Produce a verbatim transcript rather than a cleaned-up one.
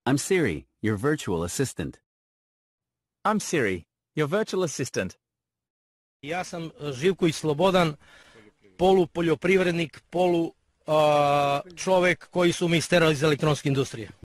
I'm Siri, your virtual assistant. I'm Siri, your virtual assistant. Ja sam Zivkovic Slobodan, polu poljoprivrednik, polu uh, čovek koji su mi isterali iz elektronske industrije.